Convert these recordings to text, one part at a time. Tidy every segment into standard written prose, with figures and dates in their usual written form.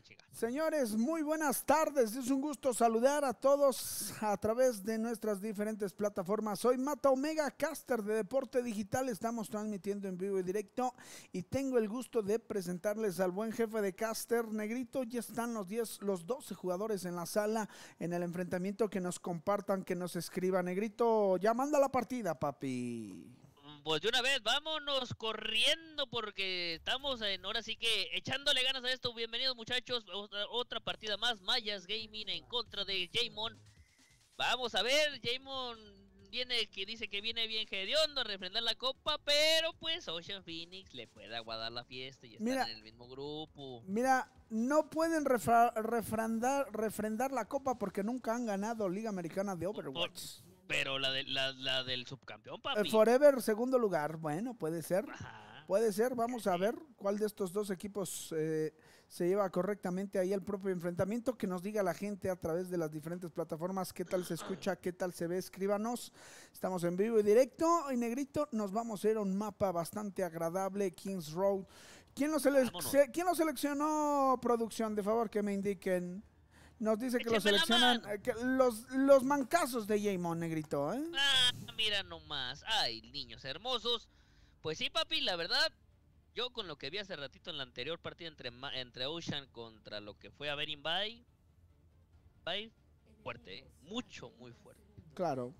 chica. Señores, muy buenas tardes. Es un gusto saludar a todos a través de nuestras diferentes plataformas. Soy Mata Omega, caster de Deporte Digital. Estamos transmitiendo en vivo y directo y tengo el gusto de presentarles al buen jefe de caster, Negrito. Ya están los 12 jugadores en la sala en el enfrentamiento. Que nos compartan, que nos escriban. Negrito, ya manda la partida, papi. Pues de una vez, vámonos corriendo porque estamos ahora sí que echándole ganas a esto. Bienvenidos muchachos, otra partida más, Mayas Gaming en contra de Jaymon. Vamos a ver, Jaymon dice que viene bien hediondo a refrendar la copa, pero pues Ocean Phoenix le puede aguardar la fiesta y están en el mismo grupo. Mira, no pueden refrendar la copa porque nunca han ganado Liga Americana de Overwatch. Pero la del subcampeón, papi. Forever, segundo lugar. Bueno, puede ser. Ajá. Puede ser. Vamos a ver cuál de estos dos equipos se lleva correctamente ahí el propio enfrentamiento. Que nos diga la gente a través de las diferentes plataformas qué tal se escucha, qué tal se ve. Escríbanos. Estamos en vivo y directo. Y Negrito, nos vamos a ir a un mapa bastante agradable. Kings Road. ¿Quién lo seleccionó, producción? De favor, que me indiquen. Nos dice que lo seleccionan los mancazos de Jaymon, Negrito, ¿eh? Ah, mira nomás. Ay, niños hermosos. Pues sí, papi, la verdad, yo con lo que vi hace ratito en la anterior partida entre Ocean contra lo que fue a ver Invite, fuerte, mucho, muy fuerte. Claro.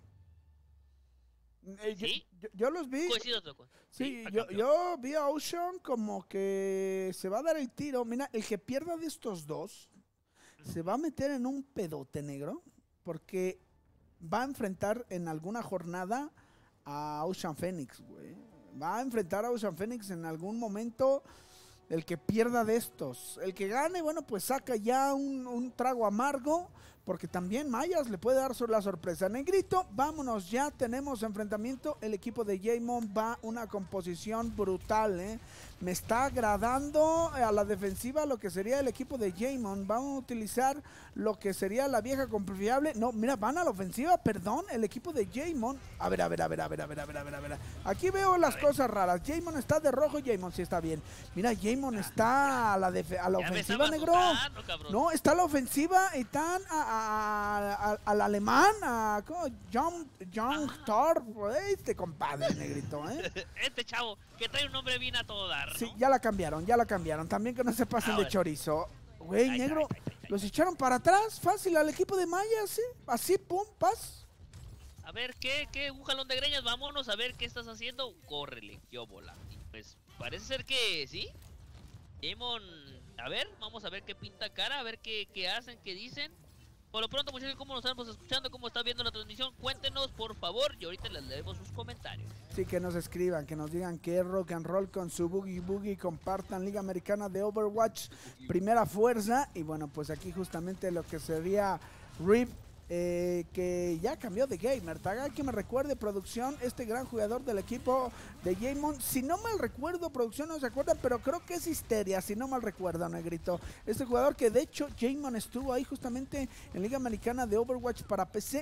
¿Sí? Yo los vi. Sí, yo vi a Ocean como que se va a dar el tiro. Mira, el que pierda de estos dos se va a meter en un pedote, negro, porque va a enfrentar en alguna jornada a Ocean Phoenix, güey. Va a enfrentar a Ocean Phoenix en algún momento. El que pierda de estos. El que gane, bueno, pues saca ya un trago amargo, porque también Mayas le puede dar la sorpresa. Negrito, vámonos, ya tenemos enfrentamiento. El equipo de Jaymon va una composición brutal, ¿eh? Me está agradando a la defensiva lo que sería el equipo de Jaymon. Vamos a utilizar lo que sería la vieja confiable. No, mira, van a la ofensiva, perdón, el equipo de Jaymon. A ver. Aquí veo las cosas raras. Jaymon está de rojo, Jaymon sí está bien. Mira, Jaymon está a la ofensiva, negro. No, está a la ofensiva y están al alemán, a Young Thor, este compadre, Negrito, ¿eh? Este chavo que trae un nombre bien a todo dar, ¿no? Sí, ya la cambiaron. También que no se pasen de chorizo. Güey, negro, los echaron para atrás, fácil al equipo de Mayas, ¿sí? Así, pum, paz. A ver, ¿qué? Un jalón de greñas, vámonos a ver qué estás haciendo. Córrele, yo bola. Pues parece ser que sí. Jaymon, a ver, vamos a ver qué pinta cara, a ver qué hacen, qué dicen. Por lo pronto, muchachos, ¿cómo nos estamos escuchando? ¿Cómo está viendo la transmisión? Cuéntenos, por favor, y ahorita les leemos sus comentarios. Sí, que nos escriban, que nos digan que es rock and roll con su Boogie Boogie. Compartan Liga Americana de Overwatch, primera fuerza. Y bueno, pues aquí justamente lo que sería Rip, que ya cambió de gamer. Taga, que me recuerde, producción, este gran jugador del equipo de Jaymon. Si no mal recuerdo, producción no se acuerda, pero creo que es Histeria, si no mal recuerdo, Negrito. Este jugador que de hecho Jaymon estuvo ahí justamente en Liga Americana de Overwatch para PC.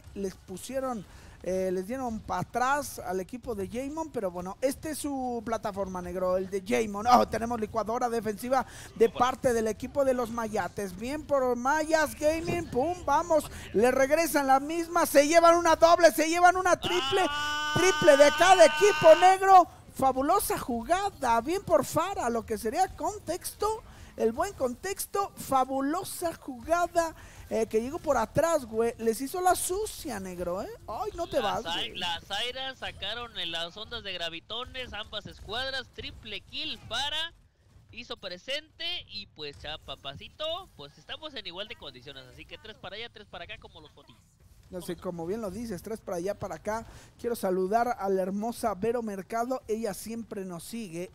Les dieron para atrás al equipo de Jaymon, pero bueno, este es su plataforma, negro, el de Jaymon. Tenemos licuadora defensiva de parte del equipo de los Mayates. Bien por Mayas Gaming, pum, vamos, le regresan la misma, se llevan una doble, se llevan una triple de cada equipo, negro. Fabulosa jugada, bien por Fara, lo que sería contexto, el buen contexto, fabulosa jugada. Que llegó por atrás, güey. Les hizo la sucia, negro, ¿eh? Ay, no te vas, güey. Las Airas sacaron en las ondas de gravitones ambas escuadras. Triple kill para... Hizo presente y pues ya, papacito, pues estamos en igual de condiciones. Así que 3 para allá, 3 para acá como los fotis. No sé, como bien lo dices, 3 para allá, para acá. Quiero saludar a la hermosa Vero Mercado. Ella siempre nos sigue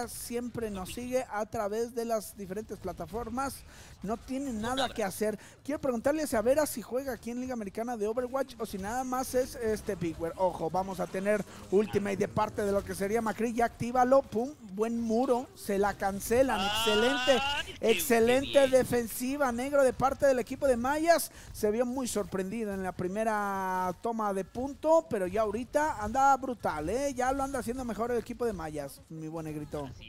a través de las diferentes plataformas. No tiene nada que hacer. Quiero preguntarles a Vera si juega aquí en Liga Americana de Overwatch o si nada más es Bigware. Ojo, vamos a tener Ultimate de parte de lo que sería Macri. Ya actívalo, pum, buen muro. Se la cancelan, excelente defensiva, negro, de parte del equipo de Mayas. Se vio muy sorprendido en la primera toma de punto, pero ya ahorita anda brutal, ya lo anda haciendo mejor el equipo de Mayas, mi buen Negrito. Así es,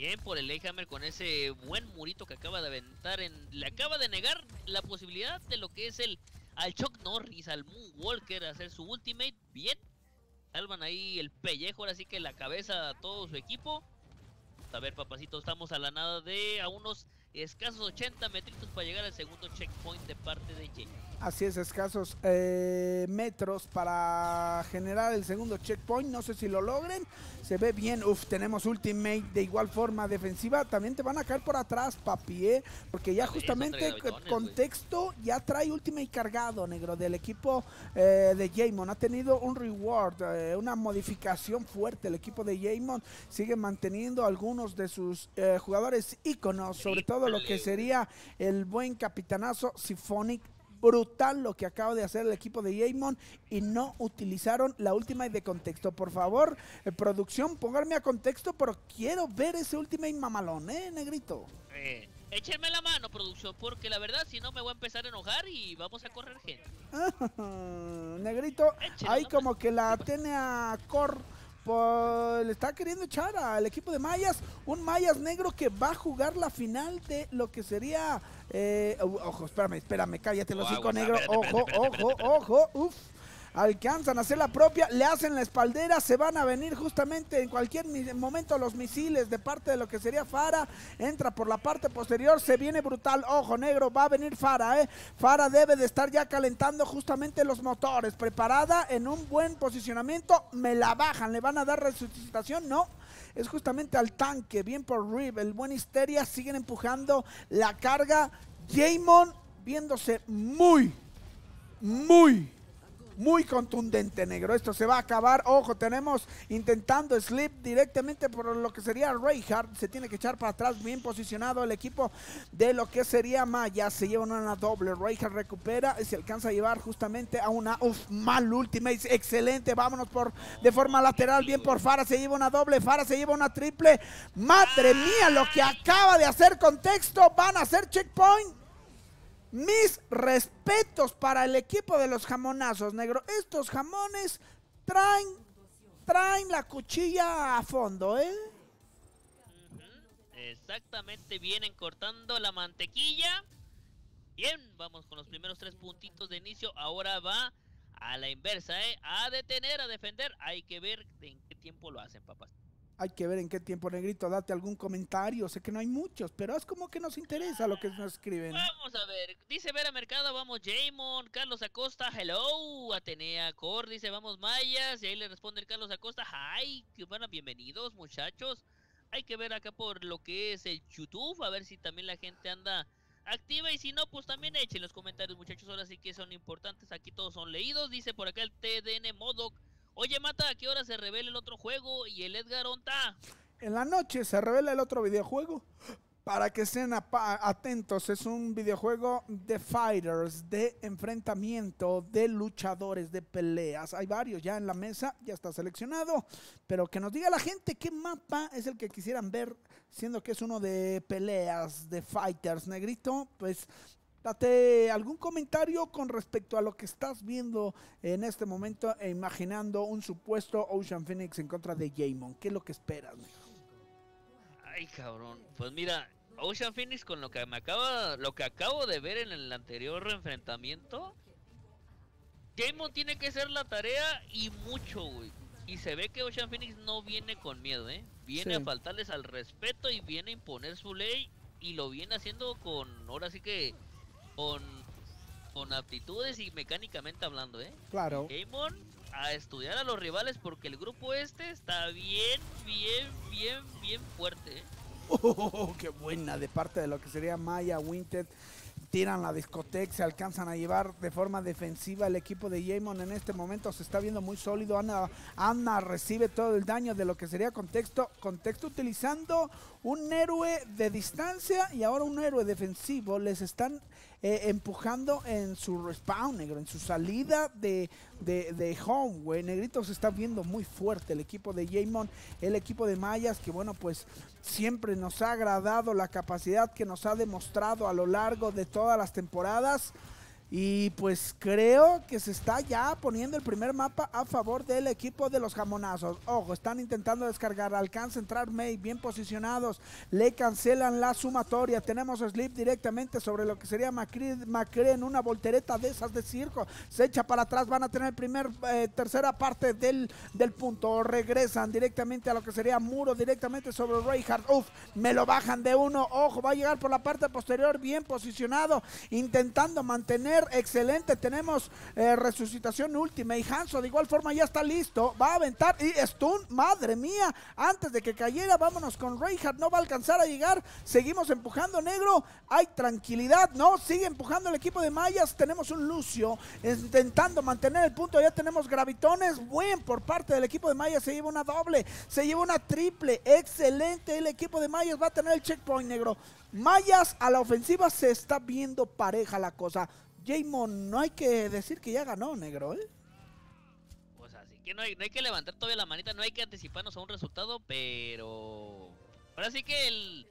Bien por el Leyhammer con ese buen murito que acaba de aventar. Le acaba de negar la posibilidad de lo que es al Chuck Norris, al Moonwalker, hacer su ultimate. Bien. Salvan ahí el pellejo, ahora sí que la cabeza a todo su equipo. A ver, papacito, estamos a la nada de a unos escasos 80 metritos para llegar al segundo checkpoint de parte de Jay. Así es, escasos metros para generar el segundo checkpoint. No sé si lo logren. Se ve bien. Uf, tenemos ultimate de igual forma defensiva. También te van a caer por atrás, papi, porque ya justamente el contexto ya trae ultimate cargado, negro, del equipo de Jaymon. Ha tenido un reward, una modificación fuerte. El equipo de Jaymon sigue manteniendo algunos de sus jugadores íconos, sobre todo lo que sería el buen capitanazo Symphonic. Brutal lo que acaba de hacer el equipo de Jaymon y no utilizaron la ultimate de contexto. Por favor, producción, pónganme a contexto, pero quiero ver ese ultimate mamalón, negrito. Échenme la mano, producción, porque la verdad si no me voy a empezar a enojar y vamos a correr gente. Negrito, ahí como que la tiene a Cor. Pues le está queriendo echar al equipo de Mayas, un Mayas negro que va a jugar la final de lo que sería ojo, espérame, cállate los hocico negro, ojo, uf. Alcanzan a hacer la propia, le hacen la espaldera, se van a venir justamente en cualquier momento los misiles de parte de lo que sería Pharah, entra por la parte posterior, se viene brutal, ojo negro, va a venir Pharah, Pharah debe de estar ya calentando justamente los motores, preparada en un buen posicionamiento, me la bajan, le van a dar resucitación, no, es justamente al tanque, bien por Rib, el buen Histeria, siguen empujando la carga, Jaymon viéndose muy contundente, negro. Esto se va a acabar. Ojo, tenemos intentando slip directamente por lo que sería Reinhardt. Se tiene que echar para atrás. Bien posicionado el equipo de lo que sería Maya. Se lleva una doble. Reinhardt recupera y se alcanza a llevar justamente a una mal ultimate. Excelente. Vámonos de forma lateral. Bien por Pharah. Se lleva una doble. Pharah se lleva una triple. Madre mía, lo que acaba de hacer contexto. Van a hacer checkpoint. Mis respetos para el equipo de los jamonazos, negro. Estos jamones traen la cuchilla a fondo, Exactamente, vienen cortando la mantequilla. Bien, vamos con los primeros 3 puntitos de inicio. Ahora va a la inversa, a detener, a defender. Hay que ver en qué tiempo lo hacen, papás. Hay que ver en qué tiempo, negrito, date algún comentario, sé que no hay muchos, pero es como que nos interesa lo que nos escriben. Vamos a ver, dice Vera Mercado, vamos Jaymon, Carlos Acosta, hello, Atenea Cor, dice vamos Mayas, y ahí le responde el Carlos Acosta, hi, bueno, bienvenidos muchachos, hay que ver acá por lo que es el YouTube, a ver si también la gente anda activa, y si no, pues también echen los comentarios muchachos, ahora sí que son importantes, aquí todos son leídos, dice por acá el TDN Modoc. Oye, Mata, ¿a qué hora se revela el otro juego? ¿Y el Edgar Onta? En la noche se revela el otro videojuego. Para que estén atentos, es un videojuego de fighters, de enfrentamiento, de luchadores, de peleas. Hay varios ya en la mesa, ya está seleccionado. Pero que nos diga la gente qué mapa es el que quisieran ver, siendo que es uno de peleas, de fighters, negrito. Pues date algún comentario con respecto a lo que estás viendo en este momento e imaginando un supuesto Ocean Phoenix en contra de Jaymon. ¿Qué es lo que esperas, negro? Ay, cabrón. Pues mira, Ocean Phoenix con lo que acabo de ver en el anterior enfrentamiento, Jaymon tiene que hacer la tarea y mucho, güey. Y se ve que Ocean Phoenix no viene con miedo, Viene a faltarles al respeto y viene a imponer su ley y lo viene haciendo ahora sí que con aptitudes y mecánicamente hablando, Claro. Jaymon a estudiar a los rivales porque el grupo está bien fuerte, Qué buena de parte de lo que sería Maya, Winter. Tiran la discoteca, se alcanzan a llevar de forma defensiva el equipo de Jaymon. En este momento se está viendo muy sólido. Ana recibe todo el daño de lo que sería contexto utilizando un héroe de distancia y ahora un héroe defensivo. Les están empujando en su respawn, negro, en su salida de home, güey. Negrito, se está viendo muy fuerte el equipo de Jaymon, el equipo de Mayas, que bueno, pues siempre nos ha agradado la capacidad que nos ha demostrado a lo largo de todas las temporadas. Y pues creo que se está ya poniendo el primer mapa a favor del equipo de los jamonazos. Ojo, están intentando descargar, alcanza a entrar Mei, bien posicionados, le cancelan la sumatoria. Tenemos Sleep directamente sobre lo que sería Macri en una voltereta de esas de circo. Se echa para atrás, van a tener tercera parte del punto. Regresan directamente a lo que sería Muro, directamente sobre Reinhardt. Uf, me lo bajan de uno. Ojo, va a llegar por la parte posterior, bien posicionado, intentando mantener. Excelente, tenemos resucitación última y Hanzo de igual forma ya está listo, va a aventar y stun, madre mía, antes de que cayera. Vámonos con Reinhardt, no va a alcanzar a llegar, seguimos empujando, negro, hay tranquilidad, no, sigue empujando el equipo de Mayas. Tenemos un Lucio intentando mantener el punto, ya tenemos gravitones, buen por parte del equipo de Mayas, se lleva una doble, se lleva una triple, excelente, el equipo de Mayas va a tener el checkpoint, negro. Mayas a la ofensiva, se está viendo pareja la cosa. Jaimon, no hay que decir que ya ganó, negro, ¿eh? Pues así que no hay que levantar todavía la manita, no hay que anticiparnos a un resultado, pero... Ahora sí que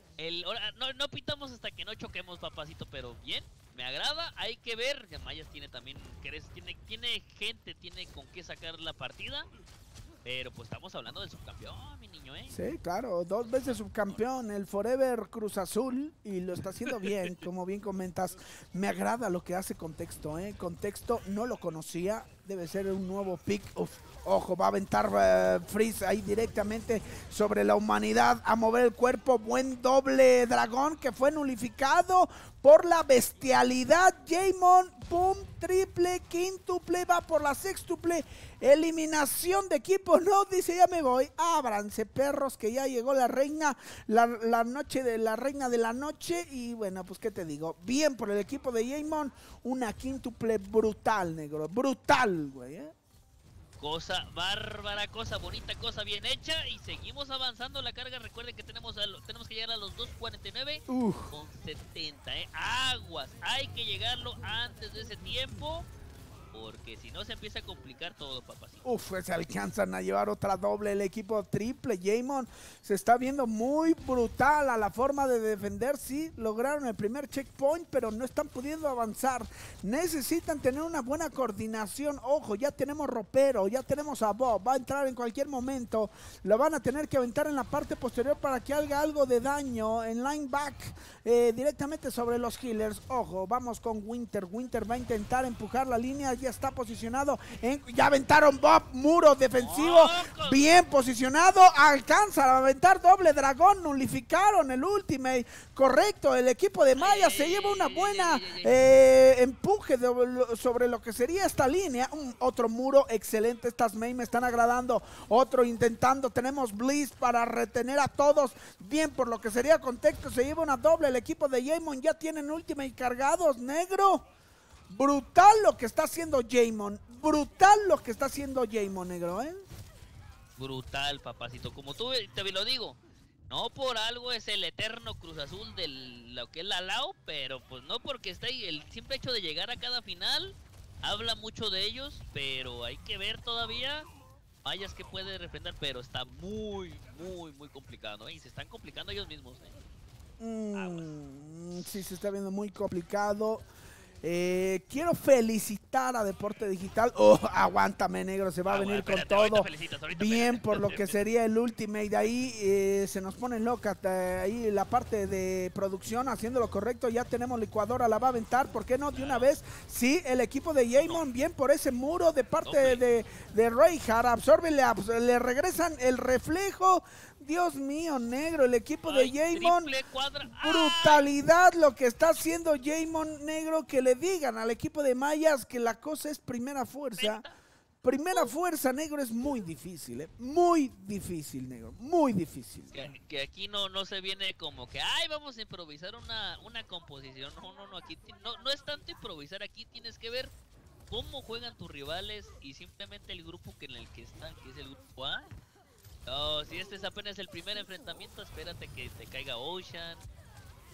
no pitamos hasta que no choquemos, papacito, pero bien, me agrada, hay que ver que Mayas tiene también, tiene gente, tiene con qué sacar la partida. Pero pues estamos hablando del subcampeón, mi niño, ¿eh? Sí, claro, 2 veces subcampeón, el Forever Cruz Azul, y lo está haciendo bien, como bien comentas. Me agrada lo que hace Contexto, ¿eh? Contexto no lo conocía, debe ser un nuevo pick. Ojo, va a aventar Freeze ahí directamente sobre la humanidad, a mover el cuerpo. Buen doble dragón que fue nulificado por la bestialidad. Jaimon, pum, triple, quíntuple, va por la sextuple. Eliminación de equipo, no, dice ya me voy. Ábranse, perros, que ya llegó la reina, la noche de la reina de la noche. Y bueno, pues qué te digo, bien por el equipo de Jaimon, una quíntuple brutal, negro, brutal, güey, ¿eh? Cosa bárbara, cosa bonita, cosa bien hecha. Y seguimos avanzando la carga. Recuerden que tenemos que llegar a los 2.49 con 70, aguas, hay que llegarlo antes de ese tiempo, porque si no se empieza a complicar todo, papacito. Se alcanzan a llevar otra doble el equipo triple. Jaimon se está viendo muy brutal a la forma de defender. Sí, lograron el primer checkpoint, pero no están pudiendo avanzar. Necesitan tener una buena coordinación. Ojo, ya tenemos ropero, ya tenemos a Bob. Va a entrar en cualquier momento. Lo van a tener que aventar en la parte posterior para que haga algo de daño. En lineback, directamente sobre los healers. Ojo, vamos con Winter. Winter va a intentar empujar la línea. Ya está posicionado, ya aventaron Bob, muro defensivo, bien posicionado, alcanza a aventar doble dragón, nulificaron el ultimate, correcto, el equipo de Maya se lleva una buena empuje sobre lo que sería esta línea. Otro muro, excelente, estas Mei me están agradando, otro intentando, tenemos Bliss para retener a todos, bien por lo que sería Contexto, se lleva una doble, el equipo de Jaimon ya tienen ultimate cargados, negro. Brutal lo que está haciendo Jaimon. Brutal lo que está haciendo Jaimon, negro, ¿eh? Brutal, papacito. Como tú te lo digo, no por algo es el eterno Cruz Azul de lo que es la Lao, pero pues no porque está ahí. El simple hecho de llegar a cada final habla mucho de ellos, pero hay que ver todavía. Mayas que puede refrendar, pero está muy, muy, muy complicado, ¿eh? Y se están complicando ellos mismos, ¿eh? Sí, se está viendo muy complicado. Quiero felicitar a Deporte Digital. Aguántame, negro, se va a venir con todo. Bien por lo que sería el ultimate. De ahí se nos pone loca ahí la parte de producción haciendo lo correcto. Ya tenemos licuadora, la va a aventar. ¿Por qué no? De una vez. Sí, el equipo de Jaimon, bien por ese muro de parte de Reinhardt. Absorbe, le regresan el reflejo. Dios mío, negro, el equipo de Jaimon, brutalidad lo que está haciendo Jaimon, negro, que le digan al equipo de Mayas que la cosa es primera fuerza. Primera fuerza, negro, es muy difícil, muy difícil, negro, muy difícil. Que aquí no se viene como que, ay, vamos a improvisar una composición. No, aquí no es tanto improvisar, aquí tienes que ver cómo juegan tus rivales y simplemente el grupo en el que están, que es el grupo A. No, si este es apenas el primer enfrentamiento, espérate que te caiga Ocean,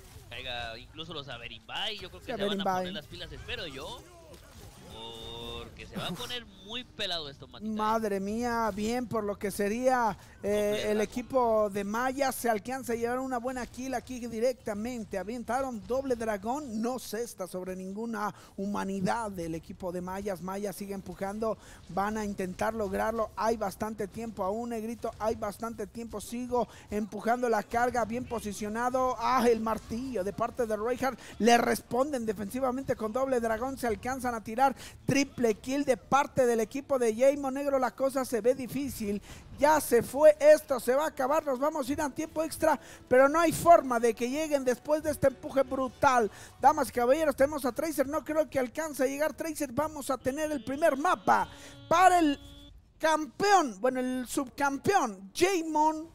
caiga incluso los Averimbay. Yo creo que se van a poner las pilas, espero yo. porque se va a poner muy pelado esto, Matita. Madre mía, bien por lo que sería el equipo de Maya. Se alcanza a llevar una buena kill aquí directamente. Avientaron doble dragón, no cesta sobre ninguna humanidad del equipo de Mayas. Maya sigue empujando, van a intentar lograrlo. Hay bastante tiempo aún, Negrito, hay bastante tiempo. Sigo empujando la carga, bien posicionado. El martillo de parte de Reinhardt. Le responden defensivamente con doble dragón. Se alcanzan a tirar triple kill de parte del equipo de Jaimon. Negro, la cosa se ve difícil. Ya se fue esto, se va a acabar, nos vamos a ir a tiempo extra, pero no hay forma de que lleguen después de este empuje brutal. Damas y caballeros, tenemos a Tracer, no creo que alcance a llegar Tracer. Vamos a tener el primer mapa para el campeón, bueno, el subcampeón, Jaimon.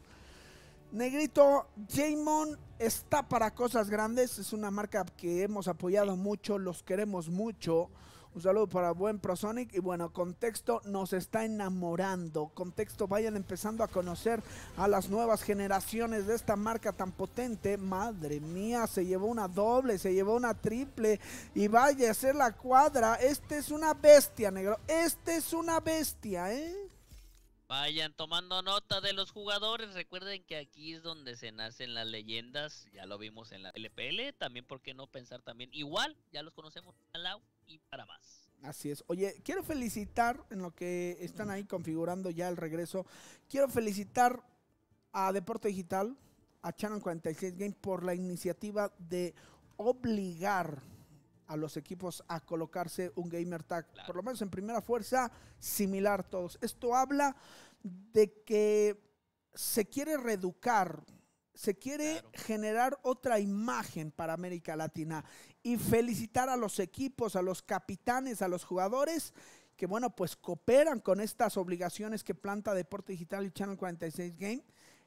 Negrito, Jaimon está para cosas grandes, es una marca que hemos apoyado mucho, los queremos mucho. Un saludo para buen Prosonic. Y bueno, Contexto nos está enamorando. Contexto, vayan empezando a conocer a las nuevas generaciones de esta marca tan potente. Madre mía, se llevó una doble, se llevó una triple. Y vaya a ser la cuadra. Este es una bestia, negro. Este es una bestia, ¿eh? Vayan tomando nota de los jugadores. Recuerden que aquí es donde se nacen las leyendas. Ya lo vimos en la LPL. También, ¿por qué no pensar también? Igual, ya los conocemos al lado y para más. Así es. Oye, quiero felicitar en lo que están ahí configurando ya el regreso. Quiero felicitar a Deporte Digital, a Channel 46 Game por la iniciativa de obligar a los equipos a colocarse un gamer tag, claro, por lo menos en primera fuerza, similar a todos. Esto habla de que se quiere reeducar, se quiere generar otra imagen para América Latina y felicitar a los equipos, a los capitanes, a los jugadores que, bueno, pues cooperan con estas obligaciones que planta Deporte Digital y Channel 46 Game,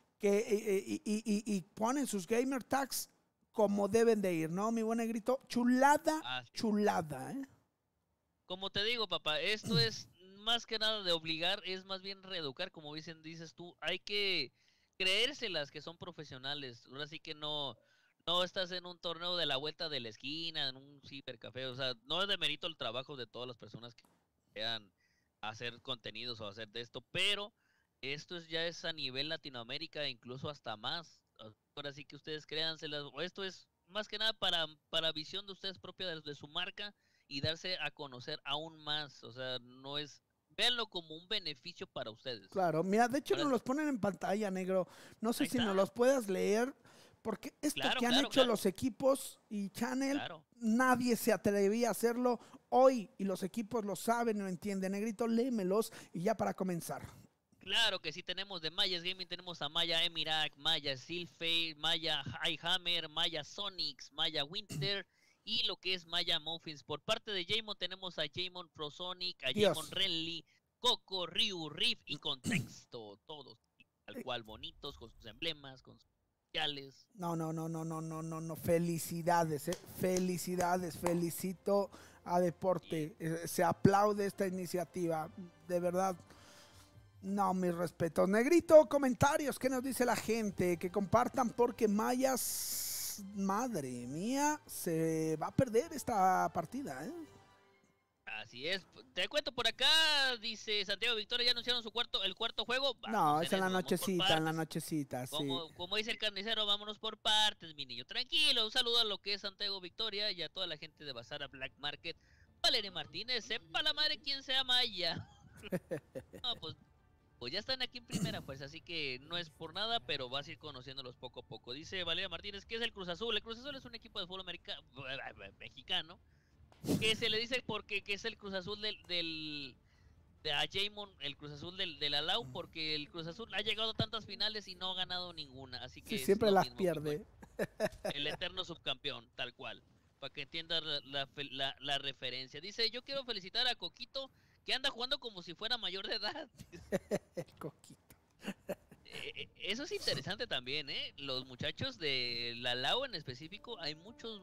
que y ponen sus gamer tags como deben de ir, ¿no, mi buen Negrito? Chulada, chulada, ¿eh? Como te digo, papá, esto es más que nada de obligar, es más bien reeducar, como dices tú, hay que creérselas que son profesionales. Ahora sí que no estás en un torneo de la vuelta de la esquina, en un cibercafé, o sea, no es de mérito el trabajo de todas las personas que quieran hacer contenidos o hacer de esto, pero esto ya es a nivel Latinoamérica e incluso hasta más. Ahora sí que ustedes créanselas, esto es más que nada para visión de ustedes propia de su marca y darse a conocer aún más, o sea, no es, véanlo como un beneficio para ustedes. Claro, mira, de hecho nos los ponen en pantalla, negro, no sé si nos los puedas leer, porque esto que han hecho los equipos y Channel, nadie se atrevía a hacerlo hoy y los equipos lo saben, lo entienden. Negrito, léemelos y ya para comenzar. Claro que sí, tenemos de Mayas Gaming, tenemos a Maya Emirak, Maya Silfade, Maya Highhammer, Maya Sonics, Maya Winter y lo que es Maya Muffins. Por parte de Jaimon tenemos a Jaimon Prosonic, a Jaimon Renly, Coco, Ryu, Riff y Contexto, todos tal cual bonitos, con sus emblemas, con sus sociales. No, felicidades, felicidades, felicito a Deporte, se aplaude esta iniciativa, de verdad. No, mis respetos. Negrito, comentarios, ¿qué nos dice la gente? Que compartan porque Mayas, madre mía, se va a perder esta partida, ¿eh? Así es. Te cuento por acá, dice Santiago Victoria, ya anunciaron el cuarto juego. No, es en la nochecita, sí. Como dice el carnicero, vámonos por partes, mi niño. Tranquilo, un saludo a lo que es Santiago Victoria y a toda la gente de Bazara Black Market. Valeria Martínez, sepa la madre quién sea Maya. No, pues ya están aquí en primera, pues, así que no es por nada, pero vas a ir conociéndolos poco a poco. Dice Valeria Martínez, ¿qué es el Cruz Azul? El Cruz Azul es un equipo de fútbol mexicano, que se le dice porque que es el Cruz Azul de a Jaimon, el Cruz Azul del Alau, porque el Cruz Azul ha llegado a tantas finales y no ha ganado ninguna, así que sí, siempre las pierde. El eterno subcampeón, tal cual, para que entiendas la referencia. Dice, yo quiero felicitar a Coquito, que anda jugando como si fuera mayor de edad. Coquito. Eso es interesante también, ¿eh? Los muchachos de la LAU en específico, hay muchos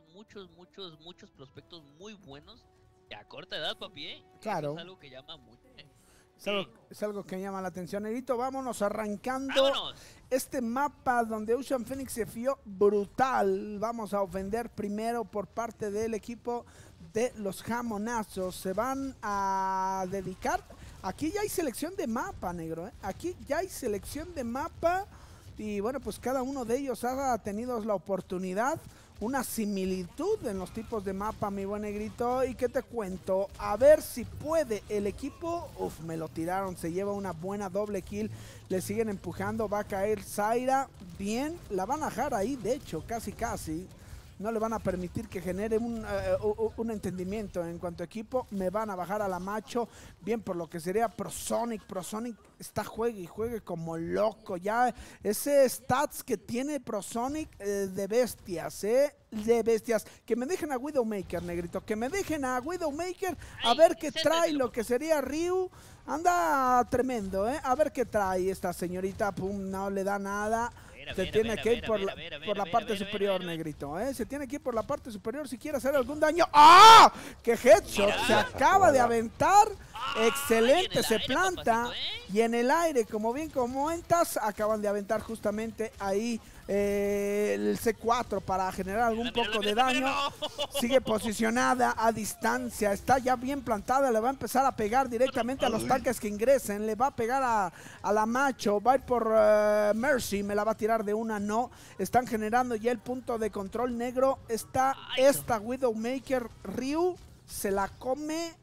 prospectos muy buenos y a corta edad, papi, ¿eh? Claro. Eso es algo que llama mucho, ¿eh? Es algo que llama la atención, Negrito. Vámonos arrancando este mapa donde Ocean Phoenix se vio brutal. Vamos a ofender primero por parte del equipo de los jamonazos. Se van a dedicar. Aquí ya hay selección de mapa, negro. Aquí ya hay selección de mapa. Y bueno, pues cada uno de ellos ha tenido la oportunidad, una similitud en los tipos de mapa, mi buen Negrito. ¿Y qué te cuento? A ver si puede el equipo. Uf, me lo tiraron. Se lleva una buena doble kill. Le siguen empujando. Va a caer Zaira. Bien. La van a dejar ahí, de hecho, casi. No le van a permitir que genere un entendimiento en cuanto a equipo. Me van a bajar a la macho. Bien, por lo que sería ProSonic. ProSonic está juegue como loco. Ya ese stats que tiene ProSonic de bestias, de bestias. Que me dejen a Widowmaker, Negrito. Que me dejen a Widowmaker. A ver qué trae lo que sería Ryu. Anda tremendo, A ver qué trae esta señorita. Pum, no le da nada. Se tiene que ir por la parte superior, Negrito, Se tiene que ir por la parte superior si quiere hacer algún daño. ¡Ah! ¡Qué headshot! Se acaba de aventar. Excelente, se planta. Y en el aire, como bien comentas, acaban de aventar justamente ahí el C4 para generar algún poco de daño. Sigue posicionada a distancia. Está ya bien plantada. Le va a empezar a pegar directamente a los tanques que ingresen. Le va a pegar a la macho. Va a ir por Mercy. Me la va a tirar de una. No. Están generando ya el punto de control, negro. Está esta Widowmaker. Ryu se la come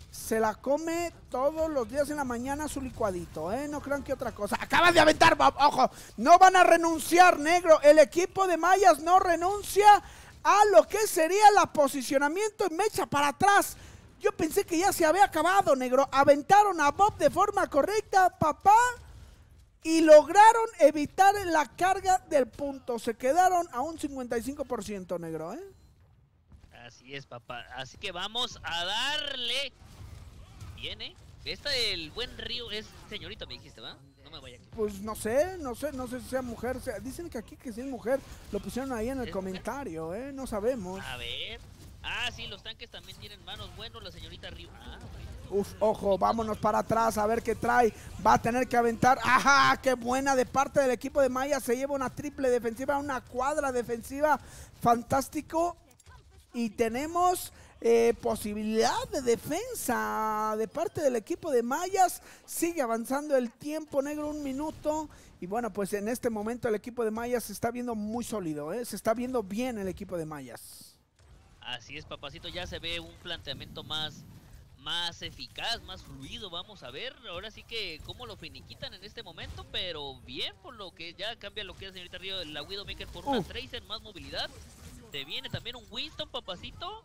todos los días en la mañana su licuadito, No crean que otra cosa. Acaban de aventar, ojo, no van a renunciar, negro. El equipo de Mayas no renuncia a lo que sería el posicionamiento y mecha para atrás. Yo pensé que ya se había acabado, negro. Aventaron a Bob de forma correcta, papá, y lograron evitar la carga del punto. Se quedaron a un 55%, negro, Así es, papá. Así que vamos a darle. Viene. El buen Ryu es señorita, me dijiste, ¿va? No me vaya aquí. Pues no sé si sea mujer. Dicen que aquí que si es mujer, lo pusieron ahí en el comentario, No sabemos. A ver. Sí, los tanques también tienen manos. Bueno, la señorita Ryu. Uf, ojo, vámonos para atrás a ver qué trae. Va a tener que aventar. ¡Ajá! ¡Qué buena de parte del equipo de Maya! Se lleva una triple defensiva, una cuadra defensiva. Fantástico. Y tenemos posibilidad de defensa de parte del equipo de Mayas. Sigue avanzando el tiempo, negro, 1 minuto. Y bueno, pues en este momento el equipo de Mayas se está viendo muy sólido, Se está viendo bien el equipo de Mayas. Así es, papacito. Ya se ve un planteamiento más eficaz, más fluido. Vamos a ver ahora sí que cómo lo finiquitan en este momento. Pero bien, por lo que ya cambia lo que es señorita Río, la Widowmaker por una Tracer, más movilidad. Te viene también un Winston, papacito.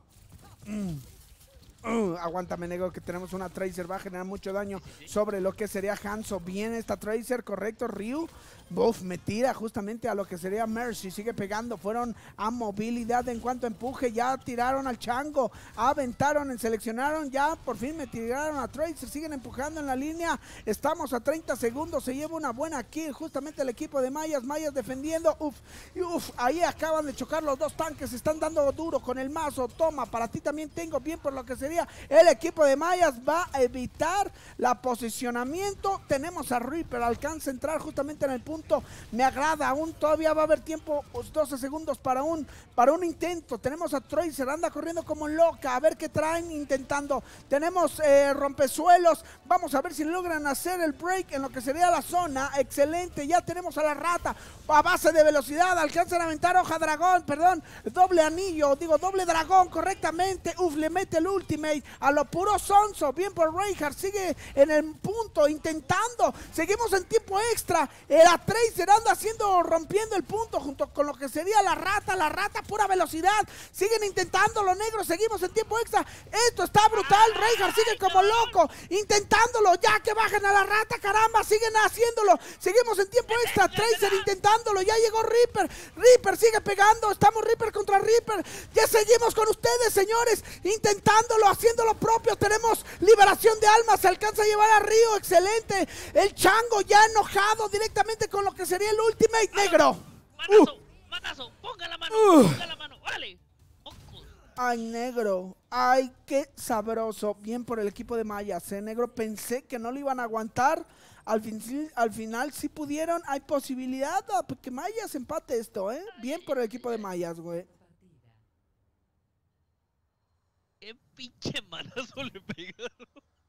Aguántame, negro, que tenemos una Tracer. Va a generar mucho daño sobre lo que sería Hanzo. Bien esta Tracer, correcto. Ryu, me tira justamente a lo que sería Mercy. Sigue pegando. Fueron a movilidad en cuanto a empuje. Ya tiraron al chango. Aventaron, seleccionaron. Ya por fin me tiraron a Tracer. Siguen empujando en la línea. Estamos a 30 segundos. Se lleva una buena kill. Justamente el equipo de Mayas. Mayas defendiendo. Ahí acaban de chocar los dos tanques. Están dando duro con el mazo. Toma, para ti también tengo. Bien por lo que sería el equipo de Mayas. Va a evitar la posicionamiento. Tenemos a Reaper. Alcanza a entrar justamente en el punto. Me agrada. Aún todavía va a haber tiempo. 12 segundos para un intento. Tenemos a Tracer. Anda corriendo como loca. A ver qué traen intentando. Tenemos rompesuelos. Vamos a ver si logran hacer el break en lo que sería la zona. Excelente. Ya tenemos a la rata. A base de velocidad. Alcanzan a aventar hoja dragón. Perdón. Doble anillo. Doble dragón correctamente. Le mete el ultimate a lo puro sonso. Bien por Reinhardt. Sigue en el punto intentando. Seguimos en tiempo extra. La Tracer anda rompiendo el punto junto con lo que sería la rata pura velocidad. Siguen intentando los negros. Seguimos en tiempo extra. Esto está brutal. Reinhardt sigue como loco intentándolo. Ya que bajen a la rata, caramba. Siguen haciéndolo. Seguimos en tiempo extra. Tracer intentándolo. Ya llegó Reaper. Reaper sigue pegando. Estamos Reaper contra Reaper. Ya seguimos con ustedes, señores. Intentándolo, haciendo lo propio. Tenemos liberación de almas. Se alcanza a llevar a Río. Excelente. El chango ya enojado directamente con lo que sería el ultimate, negro. Manazo, ponga la mano, órale. Ay, negro. Ay, qué sabroso. Bien por el equipo de Mayas, negro. Pensé que no lo iban a aguantar. Al final sí pudieron. Hay posibilidad de que Mayas empate esto, Bien por el equipo de Mayas, güey. Qué pinche manazo le pegaron.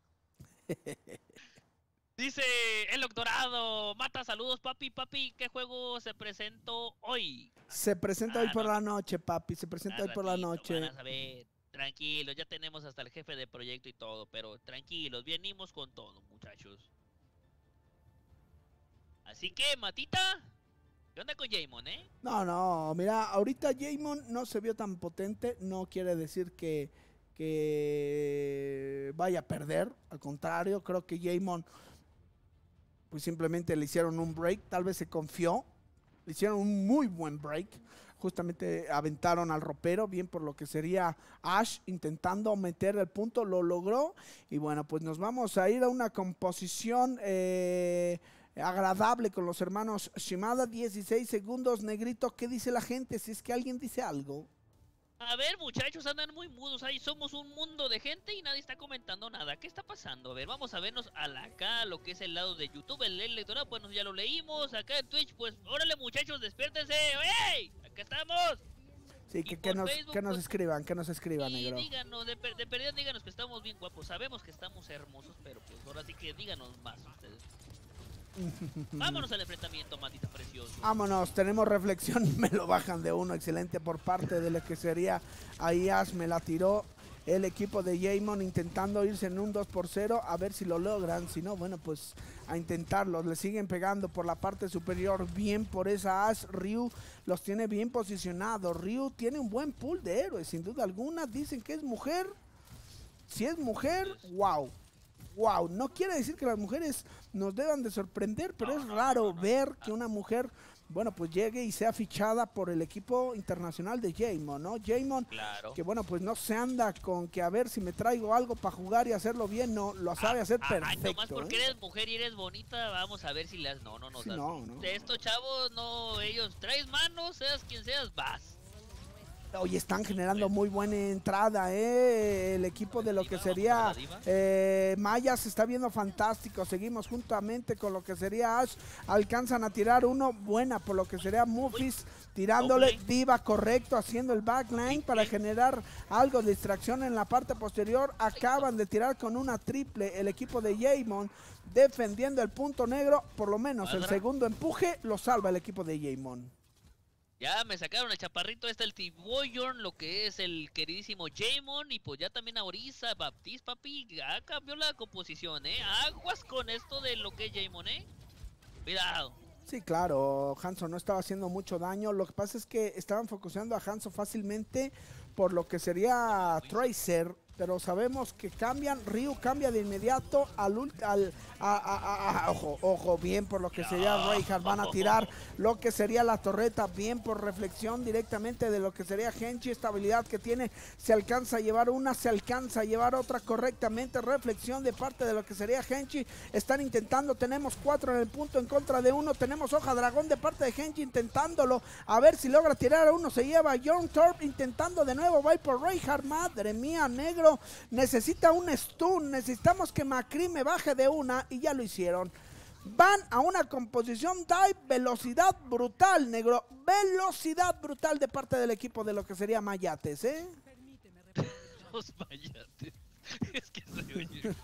Dice el doctorado, Mata, saludos papi, ¿qué juego se presentó hoy? Se presenta hoy por la noche, papi, se presenta hoy por la noche. Van a ver, tranquilos, ya tenemos hasta el jefe de proyecto y todo, pero tranquilos, venimos con todo, muchachos. Así que, Matita, ¿qué onda con Jaimon, No, mira, ahorita Jaimon no se vio tan potente, no quiere decir que vaya a perder, al contrario, creo que Jaimon pues simplemente le hicieron un break, tal vez se confió, le hicieron un muy buen break, justamente aventaron al ropero, bien por lo que sería Ash intentando meter el punto, lo logró, y bueno, pues nos vamos a ir a una composición agradable con los hermanos Shimada. 16 segundos, negrito, ¿qué dice la gente? Si es que alguien dice algo. A ver, muchachos, andan muy mudos. Ahí somos un mundo de gente y nadie está comentando nada. ¿Qué está pasando? A ver, vamos a vernos acá, lo que es el lado de YouTube. El electorado, pues ya lo leímos. Acá en Twitch, pues, órale, muchachos, despiértense. ¡Ey! Acá estamos. Sí, que nos escriban, negro. Díganos, de perdida, díganos que estamos bien guapos. Sabemos que estamos hermosos, pero pues ahora sí que díganos más ustedes. Vámonos al enfrentamiento, Matita precioso. Vámonos, tenemos reflexión, me lo bajan de uno, excelente por parte de lo que sería ahí Ash, me la tiró el equipo de Jaimon intentando irse en un 2-0, a ver si lo logran, si no, bueno, pues a intentarlo, le siguen pegando por la parte superior, bien por esa Ash, Ryu los tiene bien posicionados, Ryu tiene un buen pool de héroes, sin duda alguna, dicen que es mujer, si es mujer, wow. Wow, no quiere decir que las mujeres nos deban de sorprender, pero es raro ver que una mujer, bueno, pues llegue y sea fichada por el equipo internacional de Jaimon, ¿no? Jaimon, claro, que bueno, pues no se anda con que a ver si me traigo algo para jugar y hacerlo bien, no, lo sabe hacer perfecto. Nomás porque eres mujer y eres bonita, vamos a ver si las... No. Sí, no. De estos chavos, no, ellos, traes manos, seas quien seas, vas. Hoy están generando muy buena entrada, el equipo de lo que sería Maya se está viendo fantástico, seguimos juntamente con lo que sería Ash, alcanzan a tirar uno, buena por lo que sería Mufis, tirándole Diva correcto, haciendo el backline para generar algo de distracción en la parte posterior, acaban de tirar con una triple el equipo de Jaimon, defendiendo el punto negro, por lo menos el segundo empuje lo salva el equipo de Jaimon. Ya me sacaron el chaparrito el T-Boyorn, lo que es el queridísimo Jaimon, y pues ya también a Orisa, Baptiste, papi, ya cambió la composición, aguas con esto de lo que es Jaimon, cuidado. Sí, claro, Hanzo no estaba haciendo mucho daño, lo que pasa es que estaban focusando a Hanzo fácilmente por lo que sería Tracer, pero sabemos que Ryu cambia de inmediato ojo, bien por lo que sería Reinhardt, van a tirar lo que sería la torreta, bien por reflexión directamente de lo que sería Genji, esta habilidad que tiene, se alcanza a llevar una, se alcanza a llevar otra correctamente, reflexión de parte de lo que sería Genji, están intentando, tenemos 4 en el punto en contra de 1, tenemos hoja dragón de parte de Genji intentándolo, a ver si logra tirar a uno, se lleva Young Torp intentando de nuevo, va por Reinhardt, madre mía, negro, necesita un stun, necesitamos que Macri me baje de una y ya lo hicieron. Van a una composición dive, velocidad brutal, negro, velocidad brutal de parte del equipo de lo que sería Mayates, Los Mayates, es que se oye.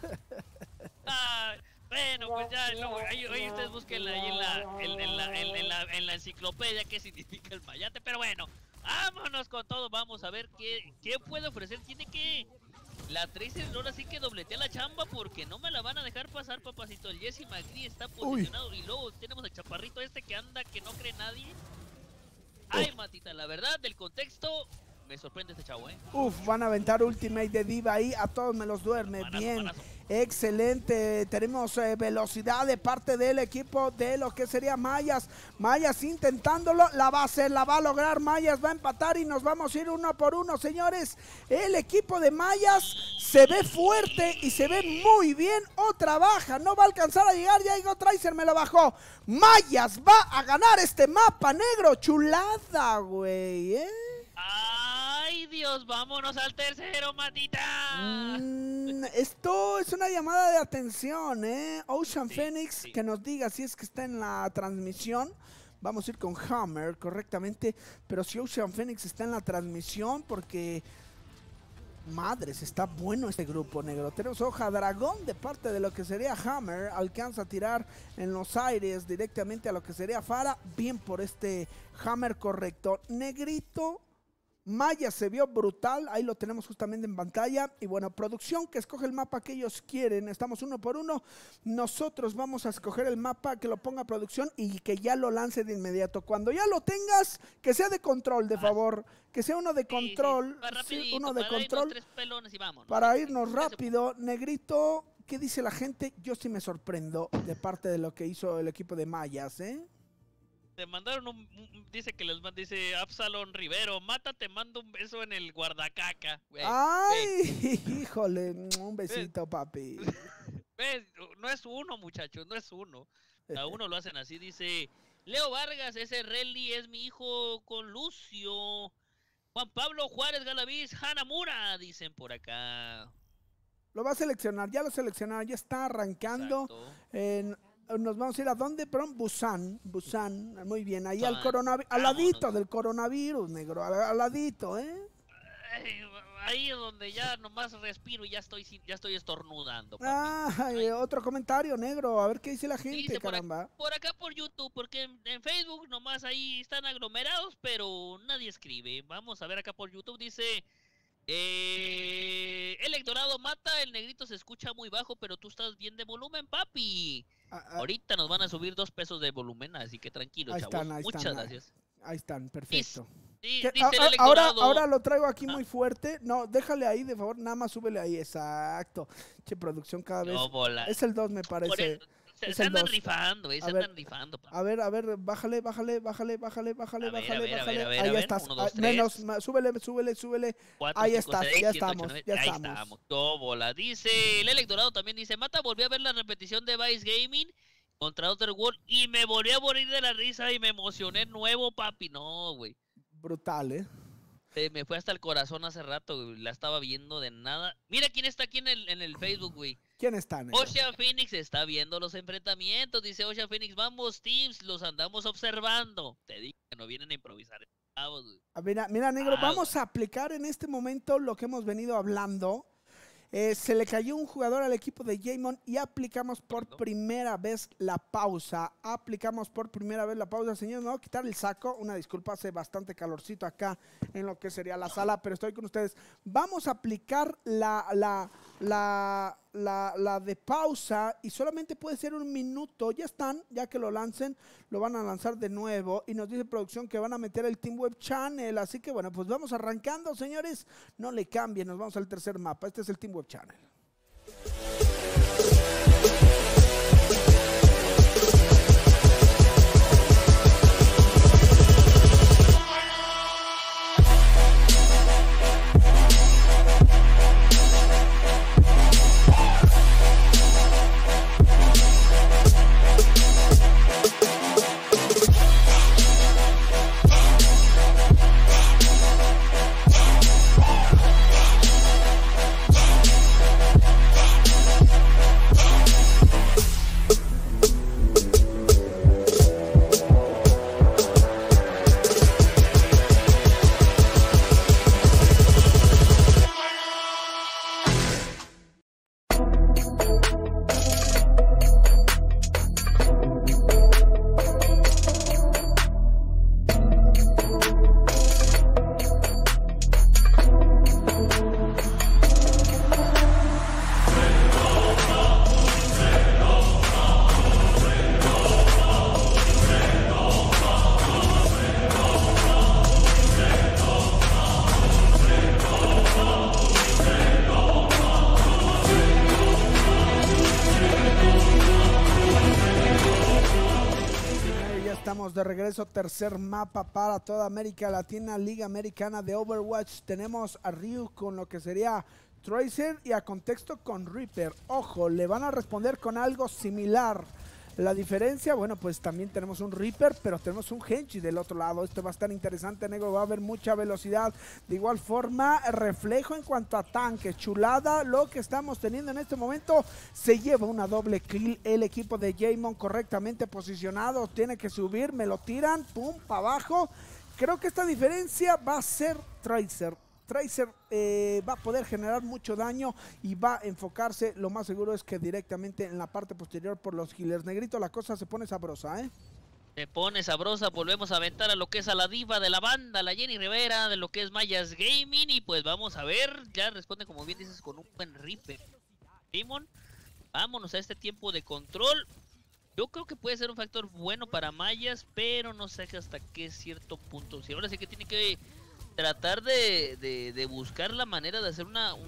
Bueno, pues ya, ahí ustedes busquen ahí en la enciclopedia qué significa el Mayate, pero bueno, vámonos con todo, vamos a ver qué puede ofrecer, tiene que... La Tracer ahora sí que dobletea la chamba porque no me la van a dejar pasar, papacito. El Jesse McGree está posicionado. Y luego tenemos el chaparrito que anda, que no cree nadie. Ay, Matita, la verdad, del contexto, me sorprende este chavo, Van a aventar ultimate de Diva ahí, a todos me los duerme, bien. Excelente, tenemos velocidad de parte del equipo de lo que sería Mayas intentándolo, la va a hacer, la va a lograr, Mayas va a empatar y nos vamos a ir 1 por 1, señores. El equipo de Mayas se ve fuerte y se ve muy bien, otra baja, no va a alcanzar a llegar, ya llegó Tracer, me lo bajó. Mayas va a ganar este mapa, negro, chulada, güey, Ay, Dios, vámonos al tercero, Matita. Esto es una llamada de atención, ¿eh? Ocean Phoenix, que nos diga si es que está en la transmisión. Vamos a ir con Hammer correctamente, pero si Ocean Phoenix está en la transmisión, porque... Madres, está bueno este grupo, negro. Tenemos hoja dragón de parte de lo que sería Hammer. Alcanza a tirar en los aires directamente a lo que sería Pharah. Bien por este Hammer correcto. Negrito. Maya se vio brutal, ahí lo tenemos justamente en pantalla. Y bueno, producción que escoge el mapa que ellos quieren. Estamos uno por uno. Nosotros vamos a escoger el mapa que lo ponga producción y que ya lo lance de inmediato. Cuando ya lo tengas, que sea de control, de favor. Que sea uno de control. Sí, uno de control. Vámonos, para irnos rápido. Negrito, ¿qué dice la gente? Yo sí me sorprendo de parte de lo que hizo el equipo de Mayas, ¿eh? Te mandaron dice que les dice Absalón Rivero, Mata, te mando un beso en el guardacaca. Ay, híjole, un besito, papi. ¿Ves? No es uno, muchachos, no es uno. A uno lo hacen así, dice Leo Vargas, ese Relly es mi hijo con Lucio. Juan Pablo Juárez Galaviz, Hanamura, dicen por acá. Lo va a seleccionar, ya lo seleccionaron, ya está arrancando. Nos vamos a ir a dónde, perdón, Busan, muy bien, ahí al coronavirus, al ladito del coronavirus, negro, al ladito, ¿eh? Ahí es donde ya nomás respiro y ya estoy estornudando. Otro comentario, negro, a ver qué dice la gente, dice caramba. Por acá por YouTube, porque en Facebook nomás ahí están aglomerados, pero nadie escribe. Vamos a ver acá por YouTube, dice... Electorado Mata, el negrito se escucha muy bajo, pero tú estás bien de volumen, papi. Ahorita nos van a subir 2 pesos de volumen, así que tranquilo, chavos. Muchas gracias. Ahí están, perfecto. Dice el electorado. Ahora lo traigo aquí muy fuerte. No, déjale ahí, de favor, nada más súbele ahí, exacto. Che, producción cada vez. Es el 2, me parece. Se andan rifando, se andan rifando. A ver, bájale. Ahí estás. 1, 2, 3. Menos, súbele. 4, ahí 5, estás, 6, ya 7, estamos. 8, 9. Ahí estamos. Tóbola. Dice el electorado también, dice, Mata, volví a ver la repetición de Vice Gaming contra Outer World y me volví a morir de la risa y me emocioné nuevo, papi. No, güey. Brutal, me fue hasta el corazón hace rato, güey. La estaba viendo de nada. Mira quién está aquí en el Facebook, güey. ¿Quién está? Ocean Phoenix está viendo los enfrentamientos. Dice Ocean Phoenix, vamos teams, los andamos observando. Te digo que no vienen a improvisar. Mira, negro, vamos a aplicar en este momento lo que hemos venido hablando. Se le cayó un jugador al equipo de Jaymon y aplicamos por primera vez la pausa. Señores, me voy a quitar el saco. Una disculpa, hace bastante calorcito acá en lo que sería la sala, pero estoy con ustedes. Vamos a aplicar la de pausa y solamente puede ser 1 minuto. Ya están, ya que lo lancen, lo van a lanzar de nuevo y nos dice producción que van a meter el Team Web Channel. Así que bueno, pues vamos arrancando, señores. No le cambien, nos vamos al tercer mapa. Este es el Team Web Channel. De regreso, tercer mapa para toda América Latina, Liga Americana de Overwatch. Tenemos a Ryu con lo que sería Tracer y a Contexto con Reaper. Ojo, le van a responder con algo similar. La diferencia, bueno, pues también tenemos un Reaper, pero tenemos un Genji del otro lado. Esto va a estar interesante, negro, va a haber mucha velocidad. De igual forma, reflejo en cuanto a tanques, chulada lo que estamos teniendo en este momento. Se lleva una doble kill el equipo de Jaymon, correctamente posicionado. Tiene que subir, me lo tiran, pum, para abajo. Creo que esta diferencia va a ser Tracer. Tracer va a poder generar mucho daño y va a enfocarse, lo más seguro es que directamente en la parte posterior por los healers. Negrito, la cosa se pone sabrosa, ¿eh? Se pone sabrosa, volvemos a aventar a lo que es a la diva de la banda, la Jenny Rivera, de lo que es Mayas Gaming, y pues vamos a ver, ya responde como bien dices con un buen Reaper. Simon, vámonos a este tiempo de control. Yo creo que puede ser un factor bueno para Mayas, pero no sé hasta qué cierto punto. Si ahora sí que tiene que tratar de buscar la manera de hacer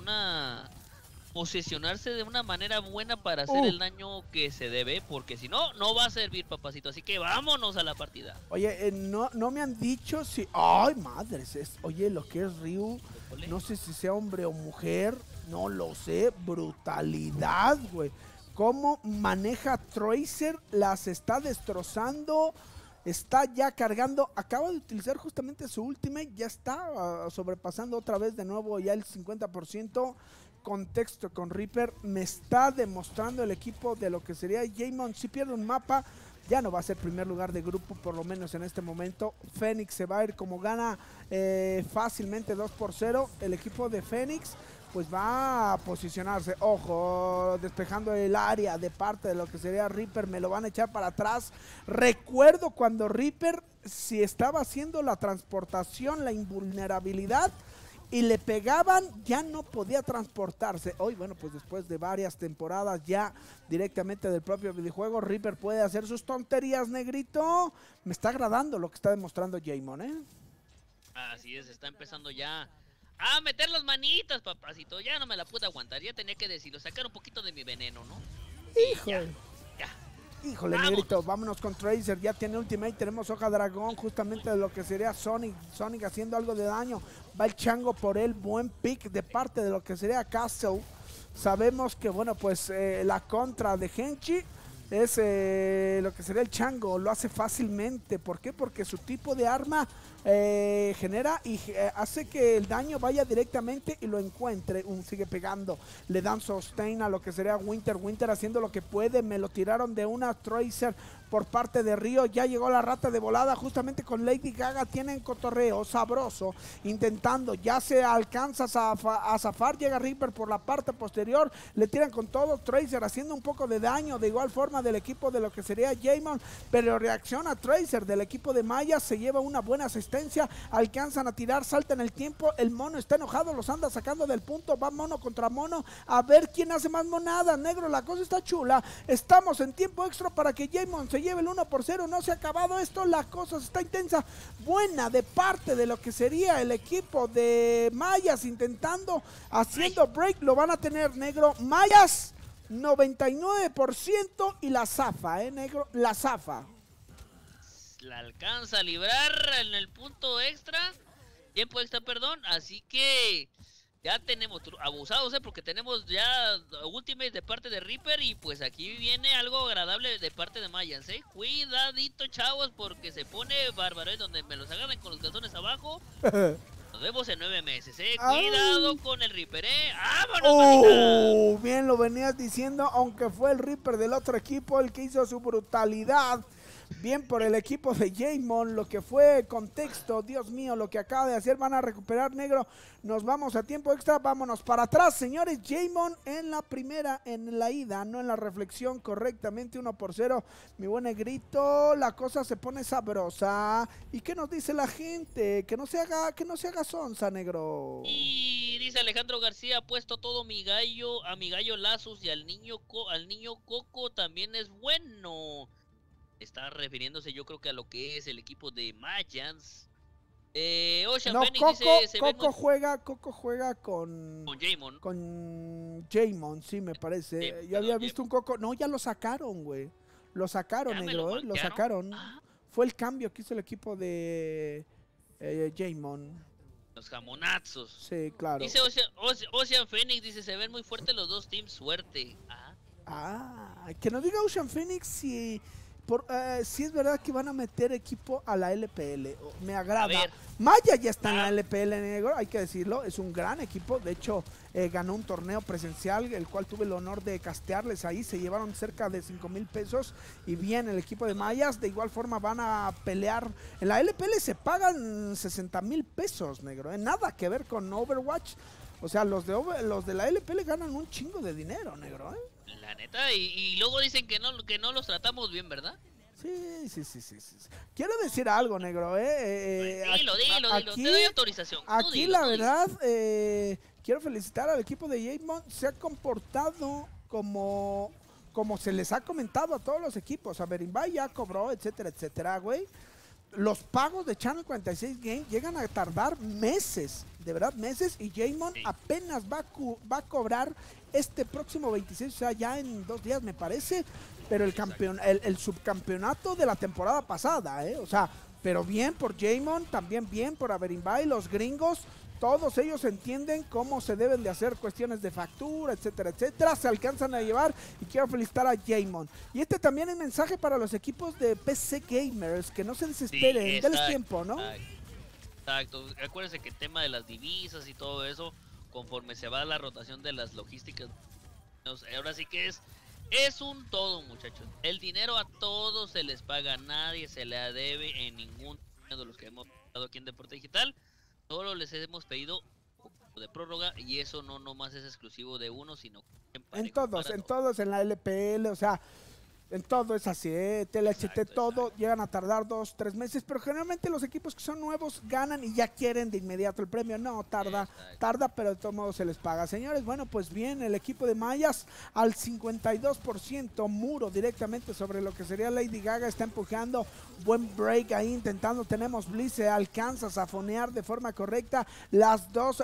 posesionarse de una manera buena para hacer el daño que se debe, porque si no, no va a servir, papacito. Así que vámonos a la partida. Oye, no me han dicho si... ¡Ay, madres! Oye, lo que es Ryu, no sé si sea hombre o mujer, no lo sé. Brutalidad, güey. Cómo maneja Tracer, las está destrozando... Está ya cargando, acaba de utilizar justamente su ultimate, ya está sobrepasando otra vez de nuevo ya el 50%. Contexto con Reaper, me está demostrando el equipo de lo que sería Jaymon. Si pierde un mapa, ya no va a ser primer lugar de grupo, por lo menos en este momento. Fénix se va a ir como gana fácilmente 2-0. El equipo de Fénix pues va a posicionarse, ojo, despejando el área de parte de lo que sería Reaper, me lo van a echar para atrás. Recuerdo cuando Reaper, si estaba haciendo la transportación, la invulnerabilidad, y le pegaban, ya no podía transportarse. Hoy, bueno, pues después de varias temporadas ya directamente del propio videojuego, Reaper puede hacer sus tonterías, negrito. Me está agradando lo que está demostrando Jaymon, ¿eh? Así es, está empezando ya a meter las manitas, papacito. Ya no me la pude aguantar, ya tenía que decirlo, sacar un poquito de mi veneno, ¿no? Híjole. Híjole, negrito, vámonos con Tracer, ya tiene ultimate, tenemos hoja dragón, justamente de lo que sería Sonic haciendo algo de daño. Va el chango por él, buen pick de parte de lo que sería Castle. Sabemos que, bueno, pues la contra de Genji es lo que sería el chango, lo hace fácilmente. ¿Por qué? Porque su tipo de arma genera y hace que el daño vaya directamente y lo encuentre. Sigue pegando, le dan sustain a lo que sería Winter haciendo lo que puede. Me lo tiraron de una Tracer por parte de Río, ya llegó la rata de volada justamente con Lady Gaga, tienen cotorreo sabroso, intentando, ya se alcanza a zafar, llega Reaper por la parte posterior, le tiran con todo, Tracer haciendo un poco de daño, de igual forma del equipo de lo que sería Jaymon, pero reacciona Tracer del equipo de Maya, se lleva una buena asistencia, alcanzan a tirar, salta en el tiempo, el mono está enojado, los anda sacando del punto, va mono contra mono, a ver quién hace más monada, negro, la cosa está chula, estamos en tiempo extra para que Jaymon se lleve el 1-0, no se ha acabado esto, la cosa está intensa, buena de parte de lo que sería el equipo de Mayas intentando, haciendo break, lo van a tener, negro, Mayas 99% y la zafa, negro, la zafa. La alcanza a librar en el punto extra, tiempo extra, perdón, así que ya tenemos abusados, porque tenemos ya ultimate de parte de Reaper y pues aquí viene algo agradable de parte de Mayas, cuidadito, chavos, porque se pone bárbaro, donde me los agarren con los calzones abajo. Nos vemos en 9 meses, cuidado con el Reaper, ¡vámonos, bien lo venías diciendo, aunque fue el Reaper del otro equipo el que hizo su brutalidad. Bien por el equipo de Jaymon, lo que fue contexto, Dios mío, lo que acaba de hacer, van a recuperar, negro, nos vamos a tiempo extra, vámonos para atrás, señores, Jaymon en la primera, en la ida, no en la reflexión, correctamente 1-0, mi buen negrito, la cosa se pone sabrosa, ¿y qué nos dice la gente? Que no se haga sonza, negro. Y dice Alejandro García, ha puesto todo a mi gallo Lazos y al niño Coco también es bueno. Está refiriéndose yo creo que a lo que es el equipo de Mayans. Ocean no, Phoenix dice... Coco juega con Jaymon. Con Jaymon, sí, me parece. Yo había visto un Coco... No, ya lo sacaron, güey. Lo sacaron, negro, lo sacaron. Fue el cambio que hizo el equipo de Jaymon. Los jamonazos. Sí, claro. Dice Ocean Phoenix, dice, se ven muy fuertes los dos teams, suerte. Que nos diga Ocean Phoenix si es verdad que van a meter equipo a la LPL. Me agrada. Maya ya está en la LPL, negro, hay que decirlo. Es un gran equipo. De hecho, ganó un torneo presencial, el cual tuve el honor de castearles ahí. Se llevaron cerca de 5,000 pesos. Y bien, el equipo de Mayas de igual forma van a pelear. En la LPL se pagan 60,000 pesos, negro. Nada que ver con Overwatch. O sea, los de la LPL ganan un chingo de dinero, negro, La neta, y luego dicen que no los tratamos bien, ¿verdad? Sí. Quiero decir algo, negro, Dilo, te doy autorización. Aquí la verdad, quiero felicitar al equipo de J-Mon. Se ha comportado como se les ha comentado a todos los equipos. A Berimbay ya cobró, etcétera, güey. Los pagos de Channel 46 Game llegan a tardar meses, de verdad, meses. Y J-Mon apenas va a cobrar este próximo 26, o sea, ya en 2 días me parece, pero el subcampeonato de la temporada pasada, o sea, pero bien por J-Mon, también bien por Averimbay, los gringos, todos ellos entienden cómo se deben de hacer cuestiones de factura, etcétera, se alcanzan a llevar y quiero felicitar a J-Mon. Y este también es mensaje para los equipos de PC Gamers, que no se desesperen, denles tiempo, ¿no? Exacto, acuérdense que el tema de las divisas y todo eso, conforme se va la rotación de las logísticas, ahora sí que es un todo, muchachos. El dinero a todos se les paga, nadie se le debe en ningún de los que hemos estado aquí en Deporte Digital. Solo les hemos pedido de prórroga y eso no nomás es exclusivo de uno, sino en todos, en la LPL, o sea, en todo es así, TLHT, todo, llegan a tardar 2-3 meses, pero generalmente los equipos que son nuevos ganan y ya quieren de inmediato el premio. No, tarda, pero de todos modos se les paga. Señores, bueno, pues bien, el equipo de Mayas al 52%, muro directamente sobre lo que sería Lady Gaga, está empujando, buen break ahí intentando, tenemos Bliss, se alcanza a safonear de forma correcta, las dos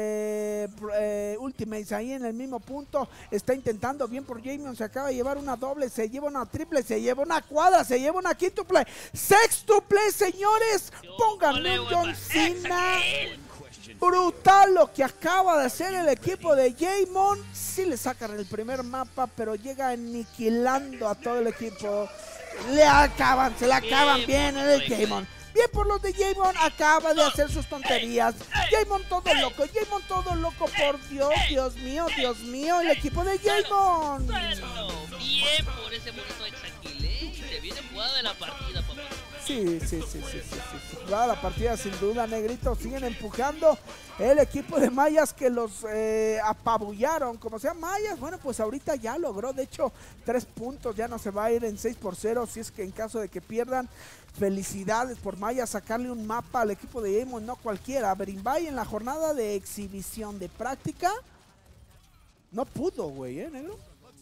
ultimates ahí en el mismo punto, está intentando bien por J-Mon, se acaba de llevar una doble, se lleva una triple, se lleva una cuadra, se lleva una quíntuple, sextuple, señores, pónganme un John Cena. Brutal lo que acaba de hacer el equipo de J-Mon. Sí le sacan el primer mapa, pero llega aniquilando a todo el equipo. Se la acaban bien en el J-Mon. Bien por los de J-Mon, acaba de hacer sus tonterías. J-Mon todo loco, por Dios mío, el equipo de J-Mon. Bien por ese bonito Exaquil, se viene jugada de la partida, papá. Sí, jugada la partida sin duda, negrito. Siguen empujando el equipo de Mayas que los apabullaron. Como sea Mayas, bueno, pues ahorita ya logró, de hecho, 3 puntos. Ya no se va a ir en 6-0. Si es que en caso de que pierdan, felicidades por Mayas, sacarle un mapa al equipo de J-Mon, no cualquiera. Berimbay en la jornada de exhibición de práctica no pudo, güey, negro.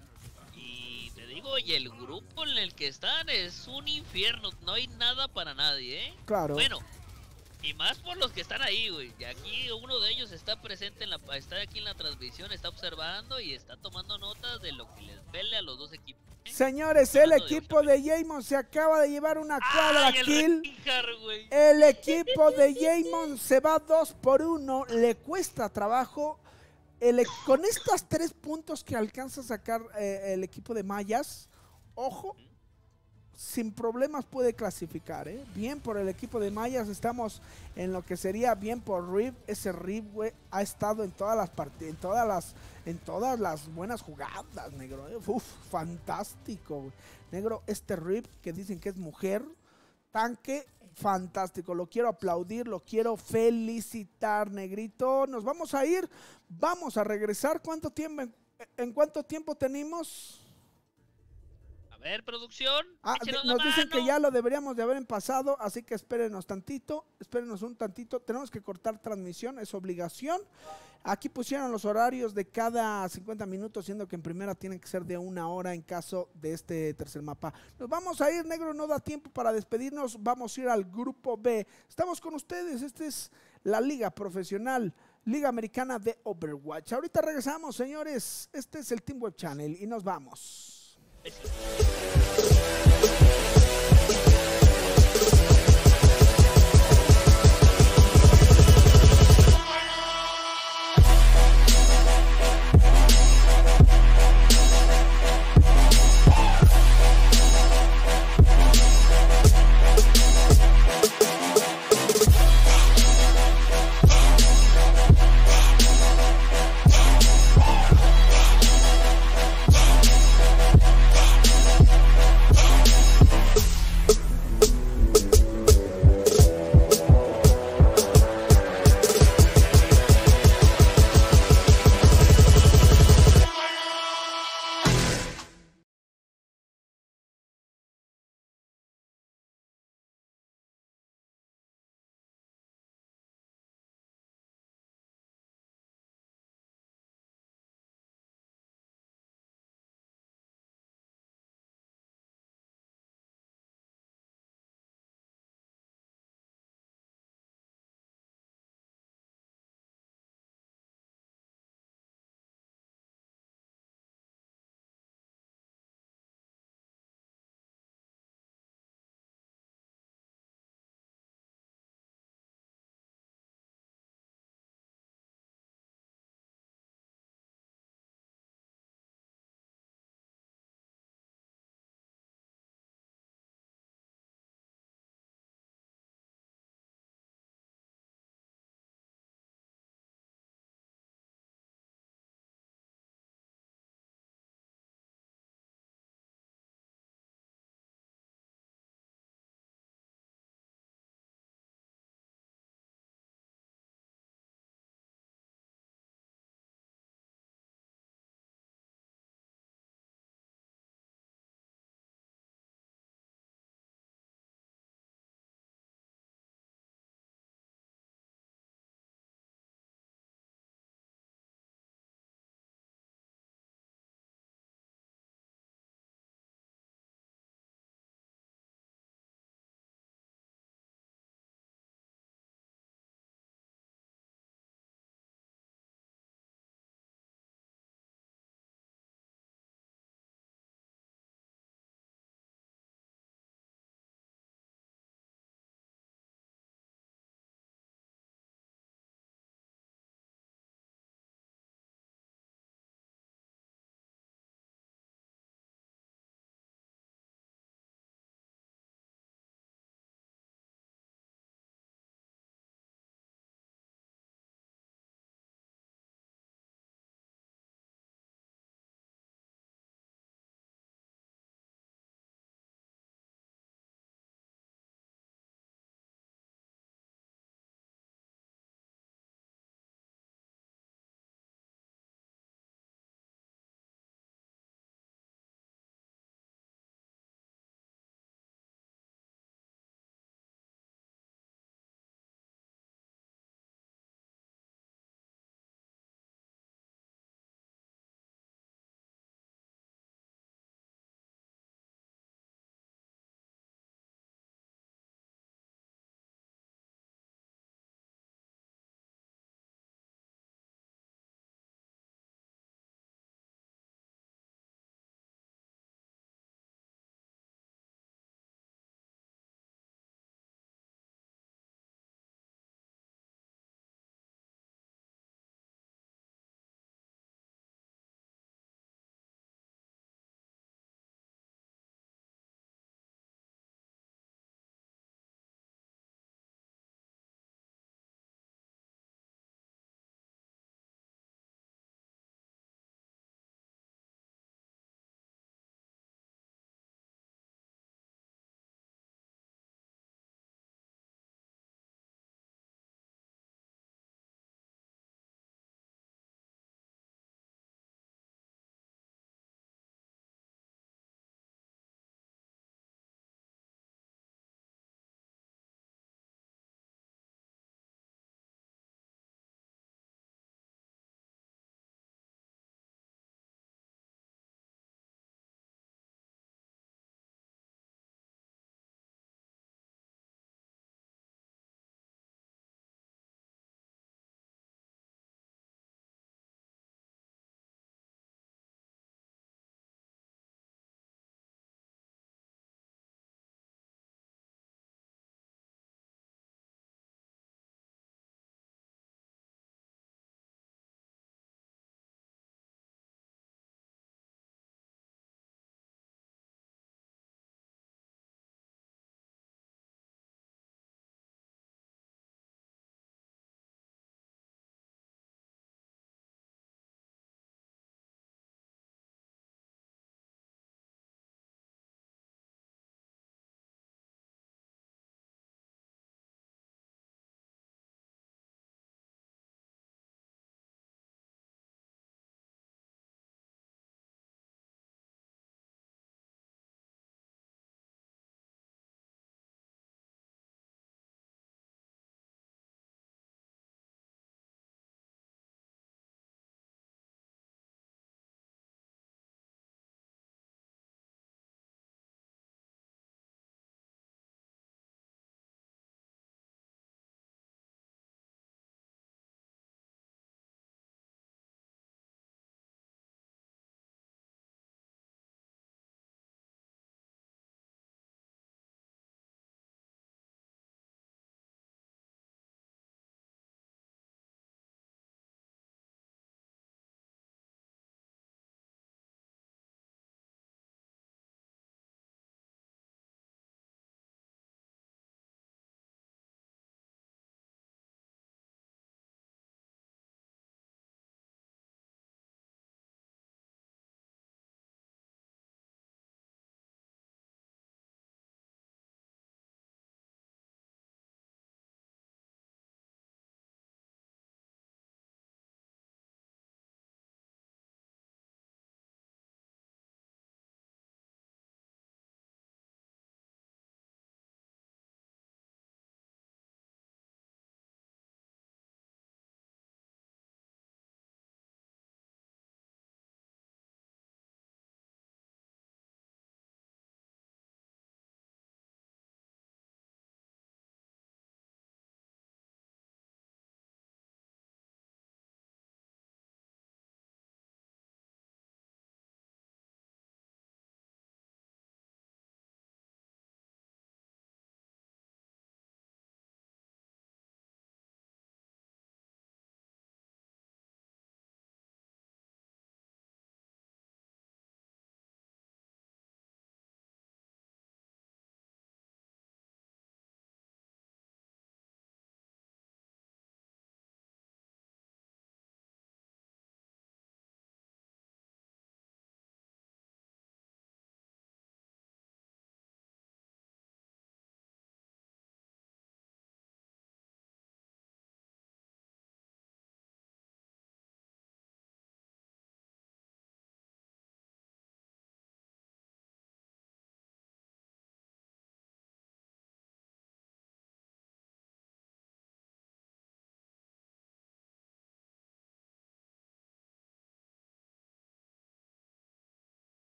Y el grupo en el que están es un infierno, no hay nada para nadie, Claro. Bueno, y más por los que están ahí, güey. Y aquí uno de ellos está presente está aquí en la transmisión, está observando y está tomando notas de lo que les pele a los dos equipos. Señores, el equipo de J-Mon se acaba de llevar una cuadra kill. El equipo de J-Mon se va 2-1, le cuesta trabajo. Con estos 3 puntos que alcanza a sacar el equipo de Mayas, ojo, sin problemas puede clasificar, Bien por el equipo de Mayas, estamos en lo que sería bien por Rip. Ese Rip, güey, ha estado en todas las partidas, en todas las buenas jugadas, negro. Uf, fantástico, güey. Negro, este Rip que dicen que es mujer, tanque, fantástico, lo quiero aplaudir, lo quiero felicitar, negrito. Nos vamos a ir, vamos a regresar. ¿Cuánto tiempo? ¿En cuánto tiempo tenemos? A ver, producción. Nos dicen que ya lo deberíamos de haber pasado, así que espérenos un tantito. Tenemos que cortar transmisión, es obligación. Aquí pusieron los horarios de cada 50 minutos, siendo que en primera tienen que ser de 1 hora en caso de este tercer mapa. Nos vamos a ir, negro, no da tiempo para despedirnos. Vamos a ir al grupo B. Estamos con ustedes, esta es la liga profesional, Liga Americana de Overwatch. Ahorita regresamos, señores. Este es el Team Web Channel y nos vamos.